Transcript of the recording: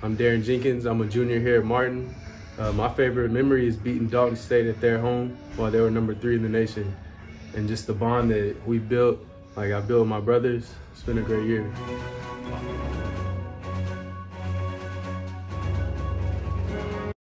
I'm Darrin Jenkins. I'm a junior here at Martin. My favorite memory is beating Dalton State at their home while they were #3 in the nation. And just the bond that we built, like I built with my brothers. It's been a great year.